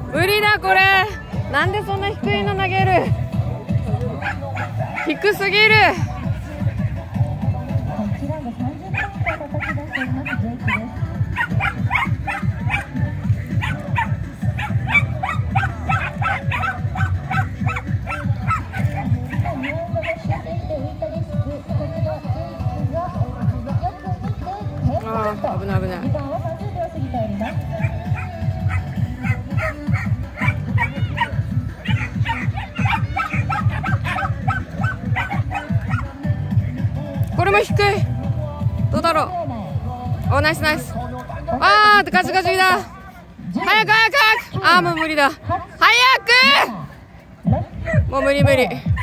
無理だこれ。なんでそんな低いの投げる。低すぎる。ああ、危ない危ない。これも低い。どうだろう。お、ナイスナイス。あー、ガチガチだ。早く早く早く。あー、もう無理だ。早く。もう無理無理。